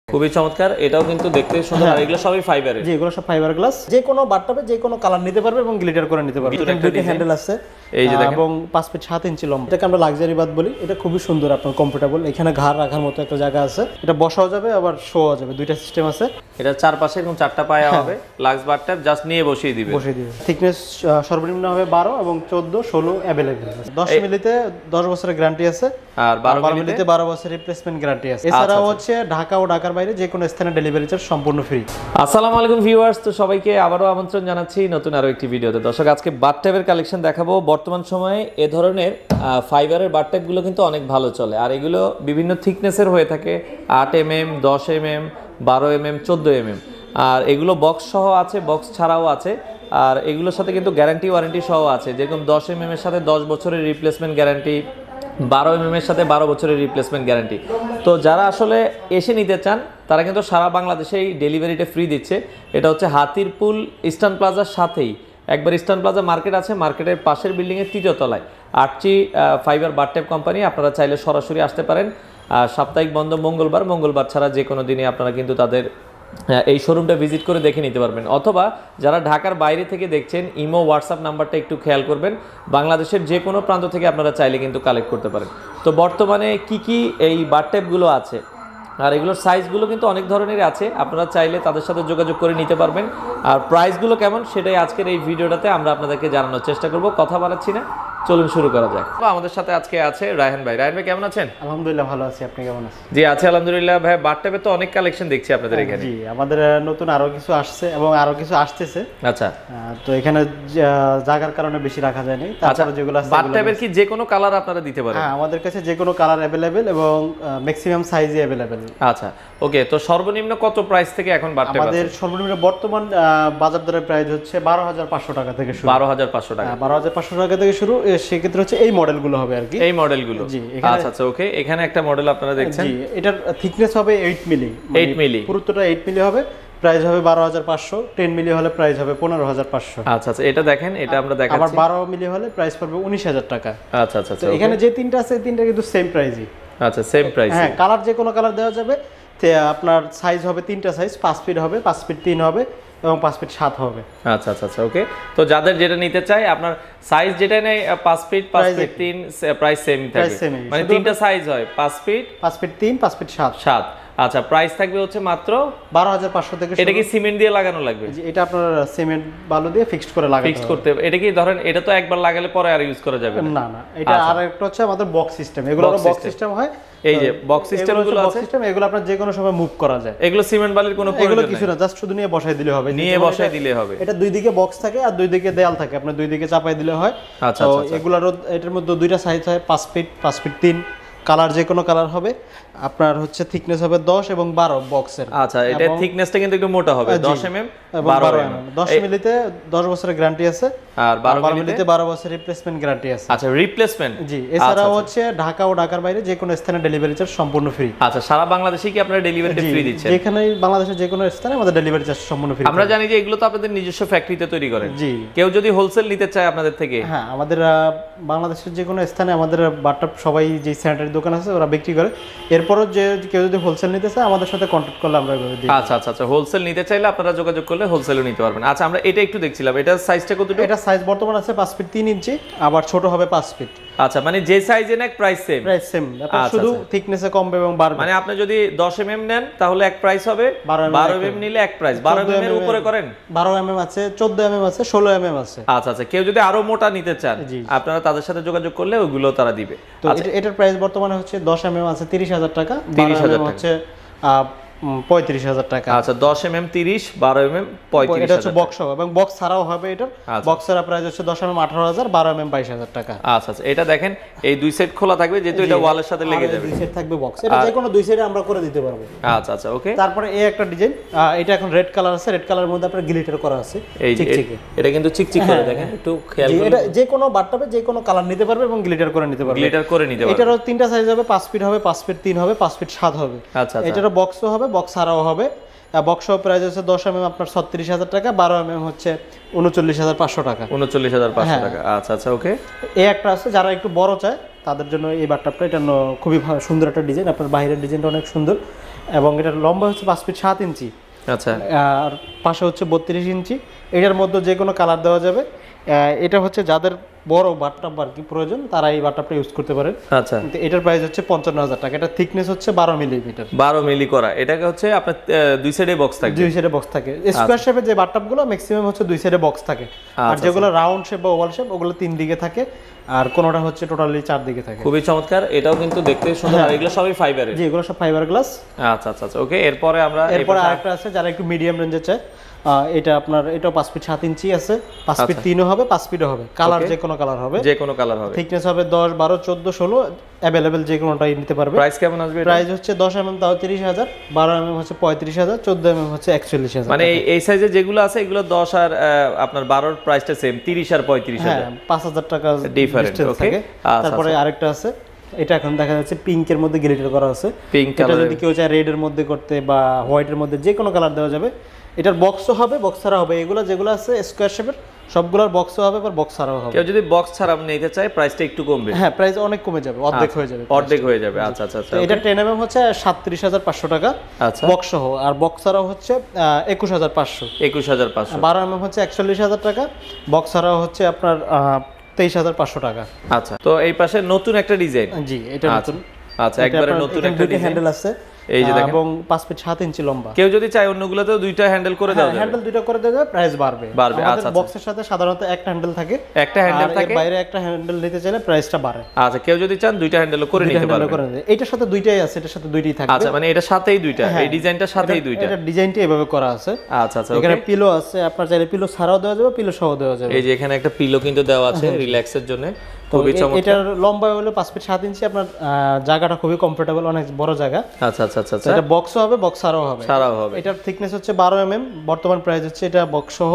খুবই চমৎকার, এটাও কিন্তু দেখতে সুন্দর। আর এগুলো সবই ফাইবারের। জি, এগুলো সব ফাইবার গ্লাস, যে কোনো বাথটাবে যে কোনো কালার নিতে পারবে এবং গ্লিটার করে নিতে পারবে। এখানে দুটো হ্যান্ডেল আছে, এই যে দেখেন, এবং 5 ফিট 7 ইঞ্চি লম্বা। এটাকে আমরা লাক্সারি বাথ বলি। এটা খুবই সুন্দর, আপনার কমফোর্টেবল। এখানে ঘাড় রাখার মতো একটা জায়গা আছে, এটা বসাও যাবে আবার শোয়া যাবে, দুইটা সিস্টেম আছে। এটা চারপাশে এবং 4টা পায়া হবে। লাক্স বাথটাব জাস্ট নিয়ে বসিয়ে দিবে। থিকনেস সর্বনিম্ন হবে 12 এবং 14 16 अवेलेबल। 10 মিলিতে 10 বছরের গ্যারান্টি আছে, আর 12 মিলিতে 12 বছরের রিপ্লেসমেন্ট গ্যারান্টি আছে। এছাড়াও হচ্ছে ঢাকা ও ঢাকার বাইরে যে কোনো স্থানে ডেলিভারি চার্জ সম্পূর্ণ ফ্রি। আসসালামু আলাইকুম ভিউয়ার্স, তো সবাইকে আবারও আমন্ত্রণ জানাচ্ছি নতুন আরো একটি ভিডিওতে। দর্শক, আজকে বাথটাবের কালেকশন দেখাবো। বর্তমান সময়ে এ ধরনের ফাইবারের বাথটাবগুলো কিন্তু অনেক ভালো চলে, আর এগুলো বিভিন্ন থিকনেসের হয়ে থাকে, 8 mm, 10 mm, 12 mm, 14 mm। আর এগুলো বক্স সহ আছে, বক্স ছাড়াও আছে। আর এগুলোর সাথে কিন্তু গ্যারান্টি ওয়ারেন্টি সহ আছে, যেরকম 10 mm এর সাথে 10 বছরের রিপ্লেসমেন্ট গ্যারান্টি, 12 mm এর সাথে 12 বছরের রিপ্লেসমেন্ট গ্যারান্টি। তো যারা আসলে এসে নিতে চান তারা কিন্তু সারা বাংলাদেশেই ডেলিভারিটা ফ্রি দিচ্ছে। এটা হচ্ছে হাতিরপুল ইস্টার্ন প্লাজার সাথেই, একবার ইস্টার্ন প্লাজা মার্কেট আছে, মার্কেটের পাশের বিল্ডিংয়ের 3য় তলায় আর্চি ফাইবার বাথটাব কোম্পানি। আপনারা চাইলে সরাসরি আসতে পারেন। সাপ্তাহিক বন্ধ মঙ্গলবার ছাড়া যে কোনো দিনই আপনারা কিন্তু তাদের এই শোরুমটা ভিজিট করে দেখে নিতে পারবেন। অথবা যারা ঢাকার বাইরে থেকে দেখছেন, ইমো হোয়াটসঅ্যাপ নাম্বারটা একটু খেয়াল করবেন। বাংলাদেশের যে কোনো প্রান্ত থেকে আপনারা চাইলে কিন্তু কালেক্ট করতে পারেন। তো বর্তমানে কি এই বাথটাবগুলো আছে, আর এগুলোর সাইজগুলো কিন্তু অনেক ধরনের আছে, আপনারা চাইলে তাদের সাথে যোগাযোগ করে নিতে পারবেন। আর প্রাইসগুলো কেমন সেটাই আজকের এই ভিডিওটাতে আমরা আপনাদেরকে জানানোর চেষ্টা করব। কথা বাড়াচ্ছি না, চলুন শুরু করা যাক। আমাদের সাথে আজকে আছে রায়হান ভাই। রায়হান ভাই কেমন আছেন? আলহামদুলিল্লাহ ভালো আছি, আপনি কেমন আছেন? জি আছি আলহামদুলিল্লাহ। ভাই বাথটাবে তো অনেক কালেকশন দেখছি আপনাদের এখানে। জি, আমাদের নতুন আরো কিছু আসছে এবং আরো কিছু আসতেছে। আচ্ছা, তো এখানে জায়গার কারণে বেশি রাখা যায় নাই। তাছাড়া যেগুলো আছে বাথটাবের কি যে কোনো কালার আপনারা দিতে পারেন? হ্যাঁ, আমাদের কাছে যে কোনো কালার अवेलेबल এবং ম্যাক্সিমাম সাইজে अवेलेबल। আচ্ছা, ওকে। তো সর্বনিম্ন কত প্রাইস থেকে এখন বাথটাব আছে? আমাদের সর্বনিম্ন বর্তমান বাজার দরের প্রাইস হচ্ছে 12,500 টাকা থেকে শুরু। 12,500 টাকা। 12,500 টাকা থেকে শুরু। সেক্ষেত্রে হচ্ছে এই মডেলগুলো হবে আর কি, এই মডেলগুলো। জি, আচ্ছা আচ্ছা, ওকে। এখানে একটা মডেল আপনারা দেখছেন। জি, এটার থিকনেস হবে 8 মিলি। 8 মিলি, পুরোটা 8 মিলি হবে। প্রাইস হবে 12,500। 10 মিলি হলে প্রাইস হবে 15,500। আচ্ছা আচ্ছা, এটা দেখেন, এটা আমরা দেখাচ্ছি। আবার 12 মিলি হলে প্রাইস পড়বে 19,000 টাকা। আচ্ছা আচ্ছা, তো এখানে যে তিনটা আছে এই তিনটা কিন্তু সেম প্রাইসই। আচ্ছা, সেম প্রাইস। হ্যাঁ, কালার যে কোনো কালার দেওয়া যাবে। আপনার সাইজ হবে তিনটা সাইজ, 5 ফিট হবে, 5 ফিট 3 হবে এবং 5 ফিট 7 হবে। আচ্ছা আচ্ছা আচ্ছা, ওকে। তো যাদের যেটা নিতে চাই, আপনার সাইজ যেটা নেই 5 ফিট 5 ফিট 3, প্রাইস সেমই থাকে। মানে তিনটা সাইজ হয়, 5 ফিট 3, 5 ফিট 7। আচ্ছা, প্রাইস থাকবে হচ্ছে মাত্র 12,500 থেকে। এটা কি সিমেন্ট দিয়ে লাগানো লাগবে? এটা আপনার সিমেন্ট বালু দিয়ে ফিক্সড করে লাগাতে হবে। ফিক্সড করতে হবে। এটা কি ধরেন, এটা তো একবার লাগালে পরে আর ইউজ করা যাবে না? না, এটা আর একটা হচ্ছে আমাদের বক্স সিস্টেম। এগুলো বক্স সিস্টেম হয়। এই যে বক্স সিস্টেমগুলো আছে, এগুলো আপনার যে কোনো সময় মুভ করা যায়। এগুলো সিমেন্ট বালির কোনো প্রয়োজন নেই, কিছু না, জাস্ট শুধু নিয়ে বসাই দিলে হবে। এটা দুই দিকে বক্স থাকে আর দুই দিকে দেয়াল থাকে, আপনার দুই দিকে চাপাই দিলে হয়। আচ্ছা, তো এগুলোর এটার মধ্যে দুইটা সাইজ হয়, 5 ফিট 5 ফিট 3। কালার যে কোনো কালার হবে। আপনার হচ্ছে থিকনেস হবে 10 এবং 12 বক্সের। আচ্ছা, এটা থিকনেসটা কিন্তু একটু মোটা হবে, 10 mm 12 mm। 10 মিলিতে 10 বছরের গ্যারান্টি আছে, আর 12 মিলিতে 12 বছরের রিপ্লেসমেন্ট গ্যারান্টি আছে। আচ্ছা, রিপ্লেসমেন্ট। জি, এছাড়াও হচ্ছে ঢাকা ও ঢাকার বাইরে যে কোনো স্থানে ডেলিভারি চার্জ সম্পূর্ণ ফ্রি। আচ্ছা, সারা বাংলাদেশে কি আপনারা ডেলিভারিটা ফ্রি দিচ্ছেন? যেখানে বাংলাদেশের যে কোনো স্থানে আমাদের ডেলিভারি চার্জ সম্পূর্ণ ফ্রি। আমরা জানি যে এগুলো তো আপনাদের নিজস্ব ফ্যাক্টরিতে তৈরি করেন। জি, কেউ যদি হোলসেল নিতে চায় আপনাদের থেকে? হ্যাঁ, আমাদের বাংলাদেশের যে কোনো স্থানে আমাদের বাথটাব সবাই যে স্যানিটারি দোকান আছে ওরা বিক্রি করে। এরপরও যে কেউ যদি হোলসেল নিতে চায় আমাদের সাথে কন্ট্যাক্ট করলে আমরা এভাবে দিই। আচ্ছা আচ্ছা আচ্ছা, হোলসেল নিতে চাইলে আপনারা যোগাযোগ করলে হোলসেলও নিতে পারবেন। আচ্ছা, আমরা এটা একটু দেখছিলাম, এটার সাইজটা কতটুকু? এটা সাইজ বর্তমান আছে 5 ফিট 3 ইঞ্চি, আবার ছোট হবে 5 ফিট। আচ্ছা, মানে যে সাইজে নেন প্রাইস সেম? প্রাইস সেম, শুধু থিকনেসে কমবে এবং বাড়বে। মানে আপনি যদি 10 mm নেন তাহলে এক প্রাইস হবে, 12 mm নিলে এক প্রাইস। 12 mm এর উপরে করেন? 12 mm আছে, 14 mm আছে, 16 mm আছে। আচ্ছা আচ্ছা, কেউ যদি আরো মোটা নিতে চান আপনারা তাদের সাথে যোগাযোগ করলে ওগুলো তারা দিবে। তো এটার প্রাইস বর্তমানে হচ্ছে 10 mm আছে 30,000 টাকা, 30,000 হচ্ছে 35,000 টাকা। আচ্ছা, 10 mm 30, 12 mm 35,000। এটা হচ্ছে বক্স হবে এবং বক্স ছাড়াও হবে। এটার বক্সের প্রাইস হচ্ছে 10 mm 18,000, 12 mm 22,000 টাকা। আচ্ছা আচ্ছা, এটা দেখেন এই দুই সেট খোলা থাকবে, যেহেতু এটা ওয়ালের সাথে লেগে যাবে। দুই সেট থাকবে বক্স, এটা যে কোনো দুই সেটে আমরা করে দিতে পারবো। আচ্ছা আচ্ছা, ওকে। তারপরে এই একটা ডিজাইন, এটা এখন রেড কালার আছে, রেড কালারের মধ্যে আপনার গ্লিটার করা আছে, চিকচিকে। এটা কিন্তু চিকচিক করে, দেখেন একটু খেয়াল করুন। এটা যে কোনো বাথটাবে যে কোনো কালার নিতে পারবে এবং গ্লিটার করে নিতে পারবে। গ্লিটার করে নিতে পারবে। এটারও তিনটা সাইজ হবে, 5 ফিট হবে, 5 ফিট 3 হবে, 5 ফিট 7 হবে। আচ্ছা, এটারও বক্সও হবে, বক্স ছাড়াও হবে। বক্স প্রাইস হচ্ছে 10 mm আপনার 36,000 টাকা, 12 mm হচ্ছে 39,500 টাকা। 39,500 টাকা। আচ্ছা আচ্ছা, ওকে। এই একটা আছে, যারা একটু বড় চায় তাদের জন্য এই বাথটাবটা, এটা খুবই সুন্দর একটা ডিজাইন, আপনার বাইরের ডিজাইনটা অনেক সুন্দর এবং এটার লম্বা হচ্ছে 5 ফিট 7 ইঞ্চি। আচ্ছা, আর পাশে হচ্ছে 32 ইঞ্চি। এটার মধ্যে যে কোনো কালার দেওয়া যাবে। এটা হচ্ছে যাদের বড় বাথটাব আর কি প্রয়োজন তারা এই বাথটাবটা ইউজ করতে পারেন। আচ্ছা, এটার প্রাইস হচ্ছে 55,000 টাকা। এটা থিকনেস হচ্ছে 12 মিলিমিটার। 12 মিলি করা। এটাকে হচ্ছে আপনার দুই সাইডে বক্স থাকে। দুই সাইডে বক্স থাকে। স্কয়ার শেপের যে বাথটাবগুলো ম্যাক্সিমাম হচ্ছে দুই সাইডে বক্স থাকে, আর যেগুলো রাউন্ড শেপ বা ওভাল শেপ ওগুলো 3 দিকে থাকে, আর কোনটা হচ্ছে টোটালি 4 দিকে থাকে। খুবই চমৎকার, এটাও কিন্তু দেখতে সুন্দর। আর এগুলো সবই ফাইবারের? জি, এগুলো সব ফাইবার গ্লাস। আচ্ছা আচ্ছা আচ্ছা, ওকে। এরপরে আরেকটা আছে যারা একটু মিডিয়াম রেঞ্জে চায়, এটা আপনার এটাও 5 ফিট 7 ইঞ্চি আছে, 5 ফিট 3ও হবে, 5 ফিটও হবে, কালার যে কোনো কালার হবে, যে কোনো কালার হবে। থিকনেস হবে 10, 12, 14, 16 अवेलेबल যে কোনোটাই নিতে পারবে। প্রাইস কেমন আসবে? প্রাইস হচ্ছে 10 mm তাও 30,000, 12 mm হচ্ছে 35,000, 14 mm হচ্ছে 41,000। মানে এই সাইজে যেগুলো আছে এগুলো 10 আর আপনার 12 এর প্রাইসটা সেম, 30 আর 35,000। হ্যাঁ, 5,000 টাকা ডিফারেন্ট। ওকে। তারপরে আরেকটা আছে, এটা এখন দেখা যাচ্ছে পিঙ্কের মধ্যে গ্লিটার করা আছে। পিঙ্ক কালার যদি কেউ চায় রেড এর মধ্যে করতে বা হোয়াইটের মধ্যে যে কোনো কালার দেওয়া যাবে। এটার বক্সও হবে, বক্স ছাড়া হবে। এগুলো যেগুলো আছে স্কয়ার শেপের সবগুলোর বক্সও হবে, আর বক্স ছাড়াও হবে। কেউ যদি বক্স ছাড়া নিতে চায় প্রাইসটা একটু কমবে? হ্যাঁ, প্রাইস অনেক কমে যাবে, অর্ধেক হয়ে যাবে। অর্ধেক হয়ে যাবে। আচ্ছা আচ্ছা আচ্ছা। এটা 10 mm হচ্ছে 37,500 টাকা। আচ্ছা, বক্স সহ। আর বক্স ছাড়াও হচ্ছে 21,500। 21,500। 12 mm হচ্ছে 41,000 টাকা, বক্স ছাড়াও হচ্ছে আপনার 23,500 টাকা। আচ্ছা, তো এই পাশে নতুন একটা ডিজাইন। জি, এটা নতুন। আচ্ছা, একবারে নতুন একটা ডিজাইন। হ্যান্ডেল আছে, এই যে দেখেন, এবং 5 ফিট 7 ইঞ্চি লম্বা। কেউ যদি চায় অন্যগুলোতেও দুইটা হ্যান্ডেল করে দেওয়া যাবে। হ্যান্ডেল দুইটা করে দেওয়া যাবে, প্রাইস বাড়বে। আচ্ছা, বক্সের সাথে সাধারণত একটা হ্যান্ডেল থাকে, বাইরে একটা হ্যান্ডেল নিতে চাইলে প্রাইসটা বাড়ে। আচ্ছা, কেউ যদি চান দুইটা হ্যান্ডেলও করে নিতে পারবে। এটার সাথে দুইটাই আছে, এটার সাথে দুইটাই থাকবে। আচ্ছা, মানে এটার সাথেই দুইটা, এই ডিজাইনটার সাথেই দুইটা। এটা ডিজাইনটা এভাবে করা আছে। আচ্ছা আচ্ছা, এখানে পিলো আছে, আপনার চাইলে পিলো ছাড়াও দেওয়া যাবে, পিলো সহ দেওয়া যাবে। এই যে এখানে একটা পিলো কিন্তু দেওয়া আছে রিল্যাক্সের জন্য। খুবই চমৎকার। এটার লম্বা হলো 5 ফিট 7 ইঞ্চি। আপনার জায়গাটা খুবই কমফোর্টেবল, অনেক বড় জায়গা। আচ্ছা আচ্ছা আচ্ছা। এটা বক্সও হবে, বক্স ছাড়াও হবে। এটার থিকনেস হচ্ছে 12 mm। বর্তমান প্রাইস হচ্ছে এটা বক্স সহ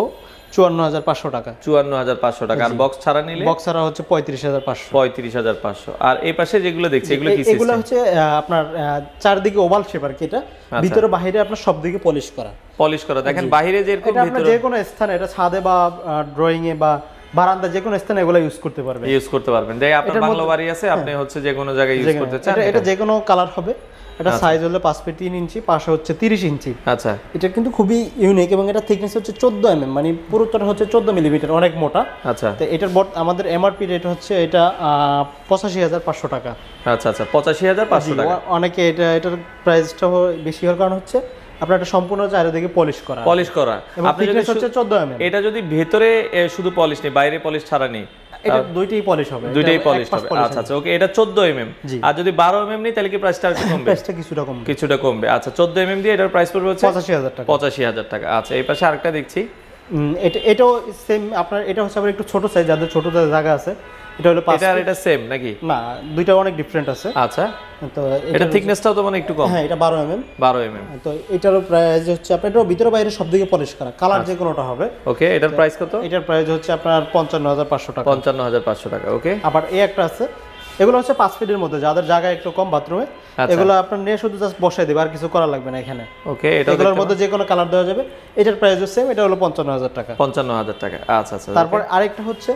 54,500 টাকা। 54,500 টাকা। আর বক্স ছাড়া নিলে? বক্স ছাড়া হচ্ছে 35,500। 35,500। আর এই পাশে যেগুলো দেখছি এগুলো কি সিস্টেম? এগুলো হচ্ছে আপনার চারদিকে ওভাল শেপ আর কি। এটা ভিতরে বাইরে আপনার সব দিকে পলিশ করা। দেখেন বাইরে যেরকম, এটা আপনি যে কোনো স্থানে, এটা ছাদে বা ড্রয়িং এ বা বারান্দা যে কোনো স্থানে এগুলো ইউজ করতে পারবেন। যে আপনার বাংলো বাড়ি আছে, আপনি হচ্ছে যে কোনো জায়গায় ইউজ করতে চান। এটা যে কোনো কালার হবে। এটা সাইজ হলো 5 ফিট 3 ইঞ্চি, পাশে হচ্ছে 30 ইঞ্চি। আচ্ছা, এটা কিন্তু খুবই ইউনিক এবং এটা থিকনেস হচ্ছে 14 mm, মানে পুরোটা হচ্ছে 14 মিলিমিটার, অনেক মোটা। আচ্ছা, তো এটার আমাদের এমআরপি রেট হচ্ছে এটা 85,500 টাকা। আচ্ছা আচ্ছা, 85,500 টাকা। অনেকে এটার প্রাইসটা বেশি হওয়ার কারণ হচ্ছে আপনার এটা সম্পূর্ণ চারিদিকে পলিশ করা। আপনি যদি হচ্ছে 14 mm। এটা যদি ভেতরে শুধু পলিশ নেই, বাইরে পলিশ ছাড়া নেই, এটা দুইটাই পলিশ হবে। আচ্ছা আচ্ছা, ওকে। এটা 14 mm। আর যদি 12 mm নেই তাহলে কি প্রাইসটা একটু কমবে? প্রাইসটা কিছুটা কমবে। আচ্ছা, 14 mm দিয়ে এটার প্রাইস পড়বে হচ্ছে 85,000 টাকা। 85,000 টাকা। আচ্ছা, এই পাশে আরেকটা দেখছি। এটাও সেম আপনার, এটা হচ্ছে আবার একটু ছোট সাইজ, যাদের ছোট জায়গা আছে। এটা হলো 5। এটা সেম নাকি? না, দুইটা অনেক ডিফারেন্ট আছে। আচ্ছা, তো এটা থিকনেসটাও তো মানে একটু কম। হ্যাঁ, এটা 12 mm। তো এটারও প্রাইস হচ্ছে আপনার, এটাও ভিতরে বাইরে সব দিকে পলিশ করা, কালার যে কোনোটা হবে। ওকে, এটার প্রাইস কত? এটার প্রাইস হচ্ছে আপনার 55,500 টাকা। 55,500 টাকা। ওকে। আবার এই একটা আছে, এগুলো হচ্ছে 5 ফিটের মধ্যে, যাদের জায়গা একটু কম বাথরুমে, এগুলো আপনার নিয়ে শুধু জাস্ট বসাই দেবে, আর কিছু করা লাগবে না এখানে। ওকে, এগুলোর মধ্যে যে কোনো কালার দেওয়া যাবে। এটার প্রাইসও সেম, এটা হলো 55,000 টাকা। 55,000 টাকা। আচ্ছা আচ্ছা। তারপর আরেকটা হচ্ছে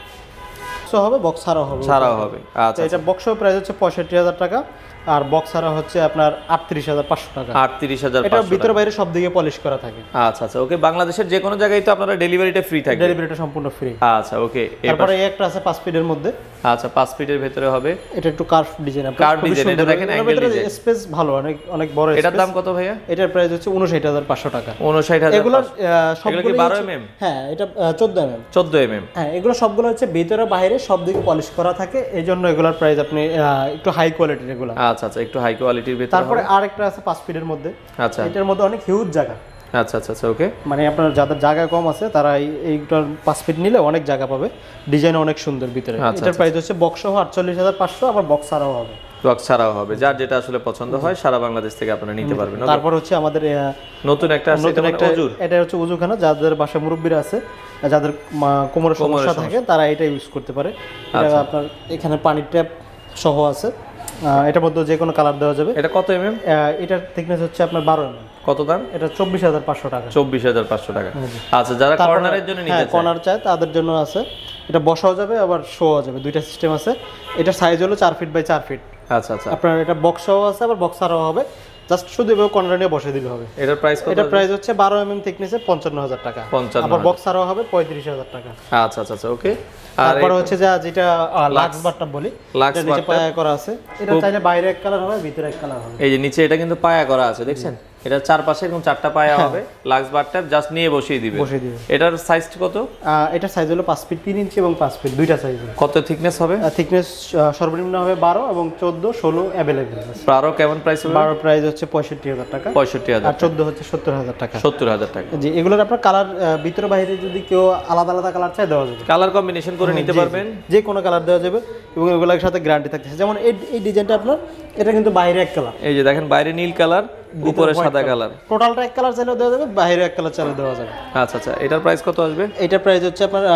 হবে, বক্স ছাড়াও হবে। আচ্ছা, এটা বক্সের প্রাইস হচ্ছে 65,000 টাকা, আর বক্স ছাড়া হচ্ছে আপনার 38,500 টাকা। 38,500। এটা ভিতরে বাইরে সব দিকে পলিশ করা থাকে। আচ্ছা আচ্ছা, ওকে। বাংলাদেশের যে কোনো জায়গায় তো আপনারা ডেলিভারিটা ফ্রি থাকে? ডেলিভারিটা সম্পূর্ণ ফ্রি। আচ্ছা, ওকে। তারপরে এই একটা আছে 5 ফিটের মধ্যে। আচ্ছা, 5 ফিটের ভিতরে হবে। এটা একটু কার্ভ ডিজাইন। এটা দেখেন, অ্যাঙ্গেল ডিজাইন, স্পেস ভালো, অনেক বড় স্পেস। এটার দাম কত ভাইয়া? এটার প্রাইস হচ্ছে 59,500 টাকা। 59,500। এগুলো সবগুলো 12 mm? হ্যাঁ, এটা 14 mm। 14 mm। হ্যাঁ, এগুলো সবগুলো হচ্ছে ভিতরে বাইরে সব দিকে পলিশ করা থাকে, এইজন্য এগুলোর প্রাইস আপনি একটু হাই কোয়ালিটির এগুলো। আচ্ছা আচ্ছা, একটু হাই কোয়ালিটির ভিতরে। তারপরে আরেকটা আছে 5 ফিটের মধ্যে। আচ্ছা, এটার মধ্যে অনেক হিউজ জায়গা। আচ্ছা আচ্ছা আচ্ছা, ওকে। মানে আপনার যাদের জায়গা কম আছে তারা এইটার 5 ফিট নিলে অনেক জায়গা পাবে, ডিজাইন অনেক সুন্দর ভিতরে। এটার প্রাইস হচ্ছে বক্স সহ 48,500, আবার বক্স ছাড়াও হবে। বক্স ছাড়াও হবে, যার যেটা আসলে পছন্দ হয় সারা বাংলাদেশ থেকে আপনারা নিতে পারবেন। তারপর হচ্ছে আমাদের নতুন একটা আছে, এটা হচ্ছে উজুখানা, যাদের বাসায় মুরব্বিরা আছে, যাদের কোমরের সমস্যা থাকে, তারা এটা ইউজ করতে পারে। এটা আপনার এখানে পানির ট্যাপ সহ আছে। এটার মধ্যে যে কোনো কালার দেওয়া যাবে। এটা কত এমএম? এটার থিকনেস হচ্ছে আপনার 12 mm। কত দাম? এটা 24,500 টাকা। 24,500 টাকা। আচ্ছা, যারা কর্নারের জন্য নিতে চায়, কর্নার চায় তাদের জন্য আছে। এটা বসাও যাবে আবার শোও যাবে, দুইটা সিস্টেম আছে। এটা সাইজ হলো 4 ফিট বাই 4 ফিট। আচ্ছা আচ্ছা। আপনার এটা বক্সও আছে আবার বক্সারও হবে, জাস্ট শুধু এভাবে কর্নার নিয়ে বসে দিলে হবে। এটার প্রাইস কত? এটা প্রাইস হচ্ছে 12 mm থিকনেসে 55,000 টাকা। 55,000। আবার বক্সারও হবে 35,000 টাকা। আচ্ছা আচ্ছা আচ্ছা, ওকে। তারপর হচ্ছে যেটা লাক্স বাথটাব বলি, এটা নিচে পায়া করা আছে। এটা চাইলে বাইরে এক কালার হবে, ভিতরে এক কালার হবে। এই যে নিচে এটা কিন্তু পায়া করা আছে, দেখছেন? এটা চারপাশে এরকম 4টা পায়া হবে, লাক্স বাথটাব জাস্ট নিয়ে বসিয়ে দিবে। এটার সাইজ কত? এটা সাইজ হলো 5 ফিট 3 ইঞ্চি এবং 5 ফিট, দুইটা সাইজ। কত থিকনেস হবে? থিকনেস সর্বনিম্ন হবে 12 এবং 14 16 अवेलेबल আছে। 12 কেমন প্রাইস হবে? 12 প্রাইস হচ্ছে 65,000 টাকা। 65,000। আর 14 হচ্ছে 70,000 টাকা। 70,000 টাকা। জি, এগুলোর আপনার কালার ভিতরে বাইরে যদি কেউ আলাদা আলাদা কালার চায় দেওয়া যাবে। কালার কম্বিনেশন করে নিতে পারবেন, যে কোনো কালার দেওয়া যাবে এবং এগুলোর সাথে গ্যারান্টি থাকতেছে। যেমন এই ডিজাইনটা আপনার, এটা কিন্তু বাইরে এক কালার। এই যে দেখেন, বাইরে নীল কালার, উপরে সাদা কালার। টোটালটা এক কালার চাইলেও দেওয়া যাবে, বাইরে এক কালার চাইলেও দেওয়া যাবে। আচ্ছা আচ্ছা, এটার প্রাইস কত আসবে? এটার প্রাইস হচ্ছে আপনার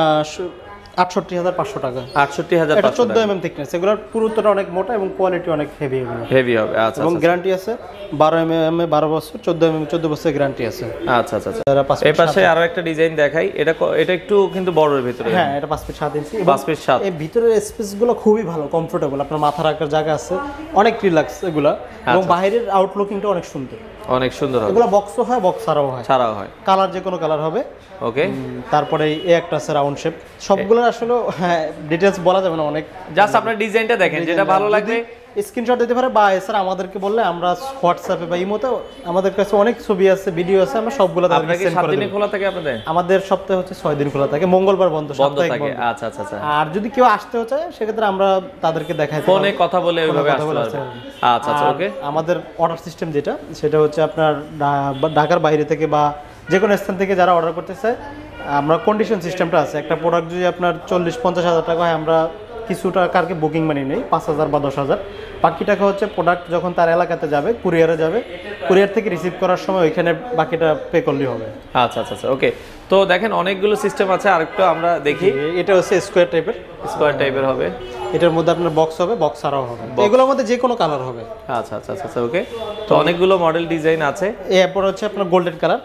68,500 টাকা। 68,500। এটা 14 mm থিকনেস। এগুলোর পুরুত্বটা অনেক মোটা এবং কোয়ালিটি অনেক হেভি এগুলো। হেভি হবে। আচ্ছা, এবং গ্যারান্টি আছে 12 mm এ 12 বছর, 14 mm 14 বছর গ্যারান্টি আছে। আচ্ছা আচ্ছা আচ্ছা। এই পাশে আরো একটা ডিজাইন দেখাই, এটা একটু কিন্তু বড়ের ভিতরে। হ্যাঁ, এটা 5 ফিট 7 ইঞ্চি। 5 ফিট 7। এই ভিতরের স্পেসগুলো খুবই ভালো, কমফোর্টেবল। আপনার মাথা রাখার জায়গা আছে, অনেক রিল্যাক্স এগুলা। এবং বাইরের আউটলুকিংটা অনেক সুন্দর, অনেক সুন্দর হবে। এগুলো বক্সও হয়, বক্সারও হয়, ছাড়াও হয়। কালার যে কোনো কালার হবে। ওকে। তারপরে এই একটা আছে রাউন্ড শেপ। সবগুলো আসলে ডিটেইলস বলা যাবে না, অনেক। জাস্ট আপনার ডিজাইনটা দেখেন, যেটা ভালো লাগবে স্ক্রিনশট দিতে পারে, বা এছাড়া আমাদেরকে বললে আমরা হোয়াটসঅ্যাপে বা ইমোতে, আমাদের কাছে অনেক ছবি আছে, ভিডিও আছে, আমরা সবগুলো তাদেরকে সেন্ড করে দেব। 7 দিনে খোলা থাকে আপনাদের? আমাদের সপ্তাহে হচ্ছে 6 দিন খোলা থাকে, মঙ্গলবার বন্ধ থাকে। আচ্ছা আচ্ছা আচ্ছা। আর যদি কেউ আসতেও চায় সেক্ষেত্রে আমরা তাদেরকে দেখাই, ফোনে কথা বলে ওইভাবে আসতে পারবে। আচ্ছা আচ্ছা, ওকে। আমাদের অর্ডার সিস্টেম যেটা, সেটা হচ্ছে আপনার ঢাকার বাইরে থেকে বা যে কোনো স্থান থেকে যারা অর্ডার করতে চায়, আমরা কন্ডিশন সিস্টেমটা আছে। একটা প্রোডাক্ট যদি আপনার 40-50 হাজার টাকা হয়, আমরা কিছু টাকারকে বুকিং মানি নেই, 5,000 বা 10,000। বাকি টাকা হচ্ছে প্রোডাক্ট যখন তার এলাকাতে যাবে, কুরিয়ারে যাবে, কুরিয়ার থেকে রিসিভ করার সময় ওইখানে বাকিটা পে করলেই হবে। আচ্ছা আচ্ছা আচ্ছা, ওকে। তো দেখেন অনেকগুলো সিস্টেম আছে, আরেকটু আমরা দেখি। এটা হচ্ছে স্কোয়ার টাইপের হবে। এটার মধ্যে আপনার বক্স হবে, বক্সারও হবে, এগুলোর মধ্যে যে কোনো কালার হবে। আচ্ছা আচ্ছা আচ্ছা, ওকে। তো অনেকগুলো মডেল ডিজাইন আছে। এরপর হচ্ছে আপনার গোল্ডেন কালার,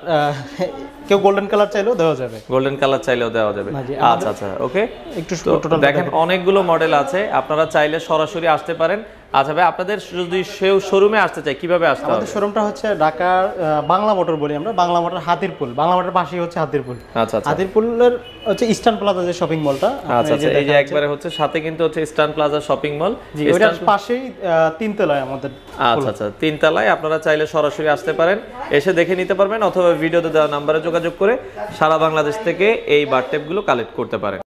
কেউ গোল্ডেন কালার চাইলেও দেওয়া যাবে। গোল্ডেন কালার চাইলেও দেওয়া যাবে। আচ্ছা আচ্ছা, ওকে। একটু দেখেন অনেকগুলো মডেল আছে, আপনারা চাইলে সরাসরি আসতে পারেন। আচ্ছা ভাই, আপনাদের যদি শোরুমে আসতে চাই কিভাবে আসতে হবে? আমাদের শোরুমটা হচ্ছে ঢাকার বাংলা মোটর বলি আমরা, বাংলা মোটর হাতিরপুল, বাংলা মোটর পাশেই হচ্ছে হাতিরপুল। আচ্ছা আচ্ছা, হাতিরপুলের হচ্ছে ইস্টার্ন প্লাজা যে শপিং মলটা। আচ্ছা আচ্ছা, এই যে একবারে হচ্ছে সাথে কিন্তু হচ্ছে ইস্টার্ন প্লাজা শপিং মল, ওইটার পাশেই 3 তলায় আমাদের। আচ্ছা আচ্ছা, 3 তলায়। আপনারা চাইলে সরাসরি আসতে পারেন, এসে দেখে নিতে পারবেন, অথবা ভিডিওতে দেওয়া নম্বরে যোগাযোগ করে সারা বাংলাদেশ থেকে এই বাথটাবগুলো কালেক্ট করতে পারেন।